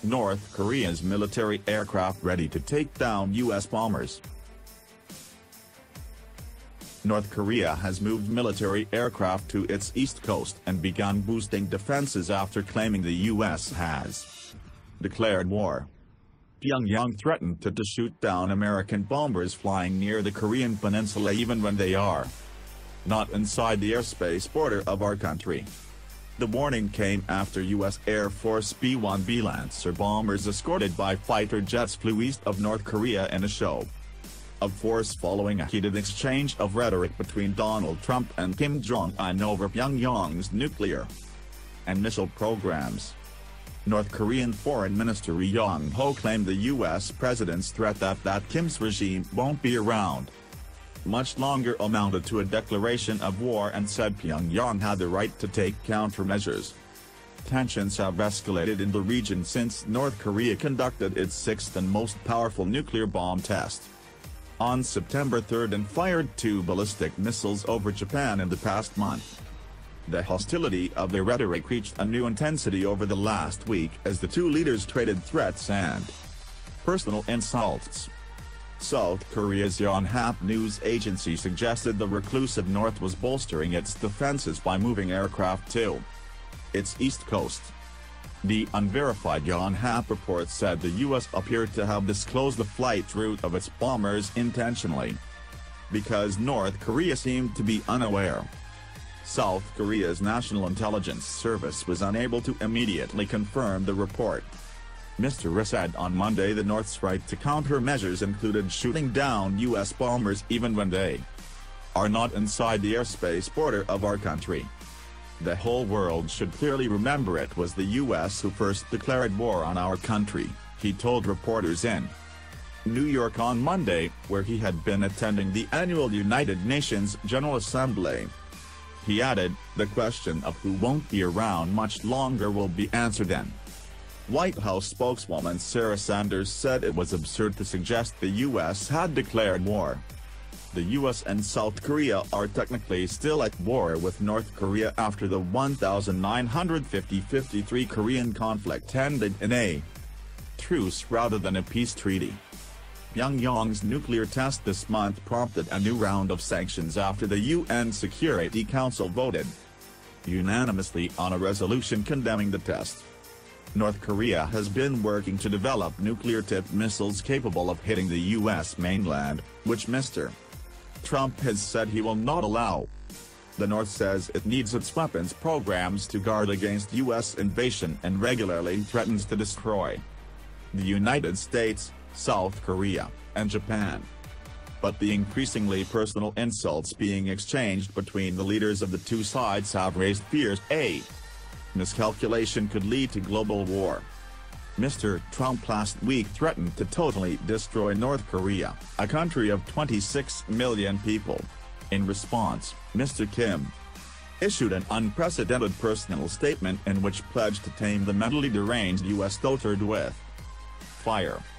North Korea's military aircraft ready to take down U.S. bombers. North Korea has moved military aircraft to its east coast and begun boosting defenses after claiming the U.S. has declared war. Pyongyang threatened to shoot down American bombers flying near the Korean peninsula even when they are not inside the airspace border of our country. The warning came after U.S. Air Force B-1B Lancer bombers escorted by fighter jets flew east of North Korea in a show of force following a heated exchange of rhetoric between Donald Trump and Kim Jong-un over Pyongyang's nuclear and missile programs. North Korean Foreign Minister Ri Yong-ho claimed the U.S. president's threat that Kim's regime won't be around much longer amounted to a declaration of war and said Pyongyang had the right to take countermeasures. Tensions have escalated in the region since North Korea conducted its sixth and most powerful nuclear bomb test on September 3 and fired 2 ballistic missiles over Japan in the past month. The hostility of their rhetoric reached a new intensity over the last week as the two leaders traded threats and personal insults. South Korea's Yonhap news agency suggested the reclusive North was bolstering its defenses by moving aircraft to its east coast. The unverified Yonhap report said the U.S. appeared to have disclosed the flight route of its bombers intentionally because North Korea seemed to be unaware. South Korea's National Intelligence Service was unable to immediately confirm the report. Mr. Ri said on Monday the North's right to countermeasures included shooting down U.S. bombers even when they are not inside the airspace border of our country. The whole world should clearly remember it was the U.S. who first declared war on our country, he told reporters in New York on Monday, where he had been attending the annual United Nations General Assembly. He added, the question of who won't be around much longer will be answered then. White House spokeswoman Sarah Sanders said it was absurd to suggest the U.S. had declared war. The U.S. and South Korea are technically still at war with North Korea after the 1953 Korean conflict ended in a truce rather than a peace treaty. Pyongyang's nuclear test this month prompted a new round of sanctions after the UN Security Council voted unanimously on a resolution condemning the test. North Korea has been working to develop nuclear-tipped missiles capable of hitting the U.S. mainland, which Mr. Trump has said he will not allow. The North says it needs its weapons programs to guard against U.S. invasion and regularly threatens to destroy the United States, South Korea, and Japan. But the increasingly personal insults being exchanged between the leaders of the two sides have raised fears a miscalculation could lead to global war. Mr. Trump last week threatened to totally destroy North Korea, a country of 26 million people. In response, Mr. Kim issued an unprecedented personal statement in which pledged to tame the mentally deranged U.S. dotard with fire.